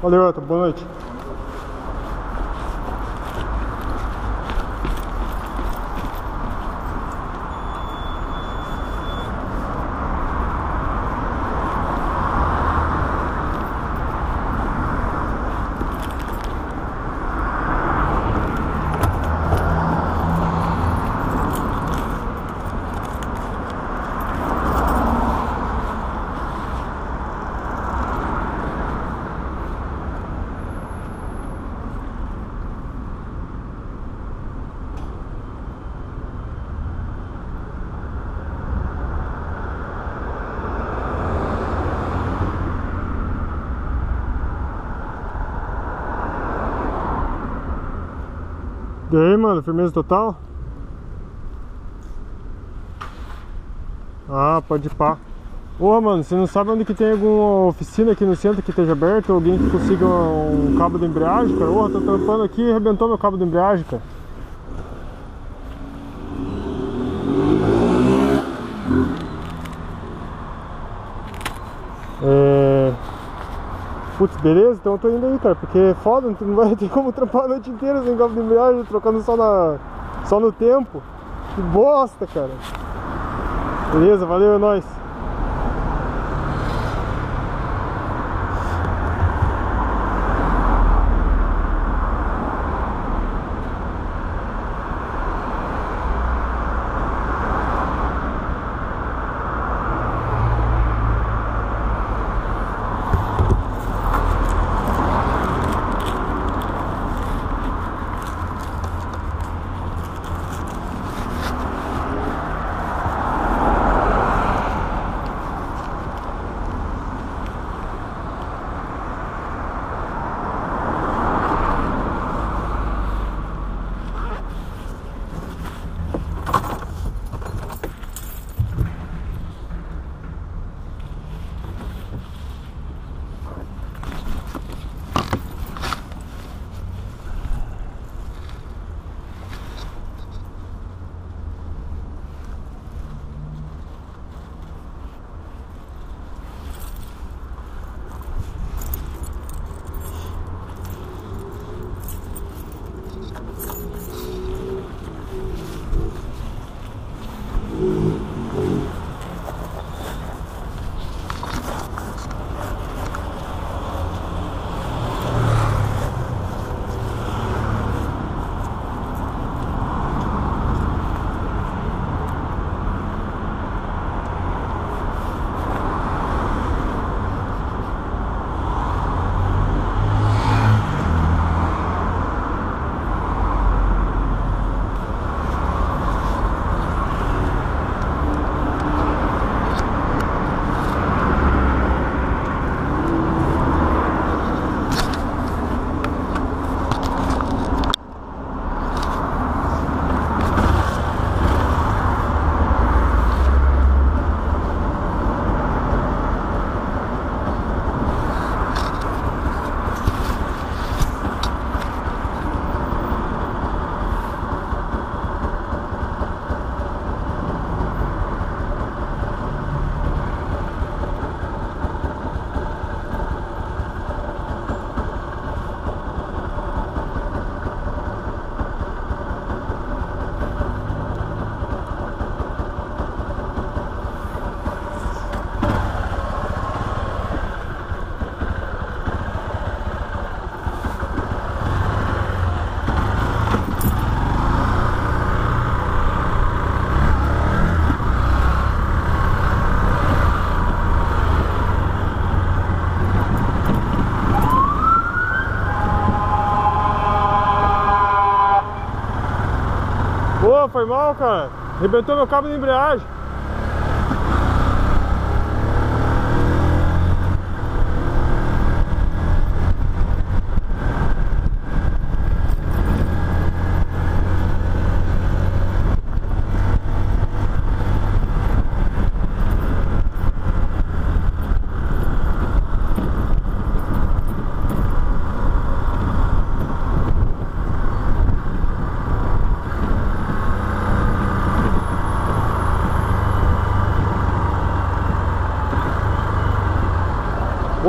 Valeu, Elton. Boa noite. E aí, mano, firmeza total? Ah, pode ir pá. Ô, mano, você não sabe onde que tem alguma oficina aqui no centro que esteja aberta? Alguém que consiga um cabo de embreagem, cara? Ô, tô tampando aqui e arrebentou meu cabo de embreagem, cara. Putz, beleza? Então eu tô indo aí, cara, porque é foda, não vai ter como trampar a noite inteira sem cabo de embreagem, trocando só no tempo. Que bosta, cara. Beleza, valeu, é nóis. Pô, foi mal, cara. Arrebentou meu cabo de embreagem.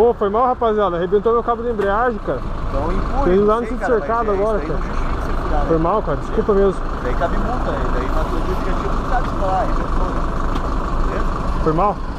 Ô, foi mal, rapaziada. Arrebentou meu cabo de embreagem, cara. Então empurra. Tem lá no centro cercado agora, cara. Foi mal, cara. Desculpa mesmo. Daí cabe multa, daí na tua justificativa tu sabe se falar, arrebentou, né? Beleza? Foi mal?